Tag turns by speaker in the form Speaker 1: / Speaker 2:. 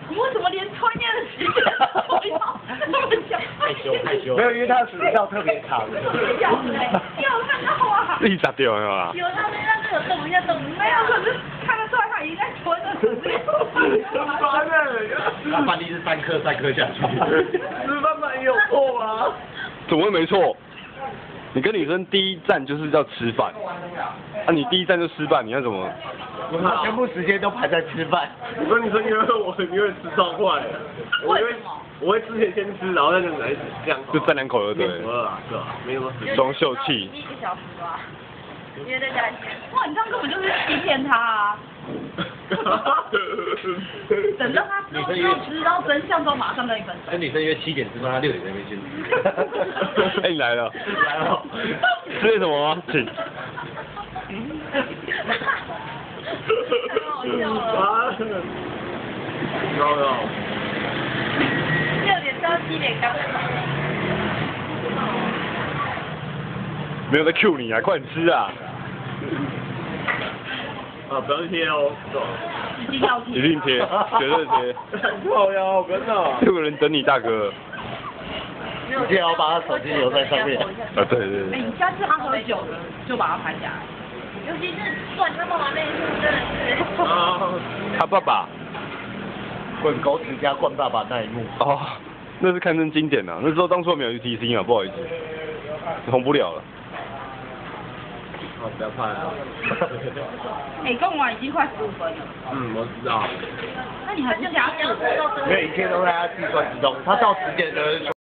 Speaker 1: 你为什么连穿越的时间都要那么讲？
Speaker 2: 害羞。
Speaker 3: 没有，因为他时效特别长。
Speaker 1: 有看到啊？
Speaker 2: 你咋掉啊？
Speaker 1: 有他那个动一下动，没有，可是看得出来他已经在吞了，可是
Speaker 3: 很烦哎。
Speaker 2: 他饭粒是3颗下去。
Speaker 3: 吃饭没有错啊？
Speaker 2: 怎么会没错？你跟女生第一站就是要吃饭，啊，你第一站就失败，你要怎么？
Speaker 3: 他全部时间都排在吃饭。
Speaker 4: 我跟女生约我约吃超快的，我会之前先吃，然后再来这样。
Speaker 2: 就3-2口就对了。
Speaker 4: 是吧？没什么时间。
Speaker 2: 装秀气。
Speaker 1: 1个小时吧，因为在家里。哇，你这样根本就是欺骗他啊！等到他知道真相之后，马上跟你分手。
Speaker 2: 跟女生约7点吃饭，他6点在那边去。哎，你来了。
Speaker 4: 来了。
Speaker 2: 吃什么吗？请。
Speaker 1: 太好笑了。
Speaker 4: 有。
Speaker 1: 6点到7点刚好。
Speaker 2: 没有在 Q 你啊，快点吃啊！
Speaker 4: 不要贴哦。
Speaker 1: 一定要贴。
Speaker 2: 一定贴，绝对贴。
Speaker 4: 好呀，好跟啊。
Speaker 2: 6个人等你大哥。
Speaker 3: 一定要把他手机留在上面。
Speaker 2: 啊，对对
Speaker 1: 哎，
Speaker 2: 对。
Speaker 1: 你下次他喝酒了，就把他拍下来。尤其是断他爸爸那一幕，真的是。
Speaker 2: 他爸爸。
Speaker 3: 滚狗屎加灌爸爸那一幕。
Speaker 2: 哦，那是堪称经典啊！那时候当初没有 UTC 啊，不好意思，红不了了。
Speaker 4: 不要拍啊！
Speaker 1: 哎，跟我已经快15分了。
Speaker 4: 我知道。
Speaker 1: 那你还不加速？
Speaker 3: 因为一切都在他计算之中，他到10点的时候。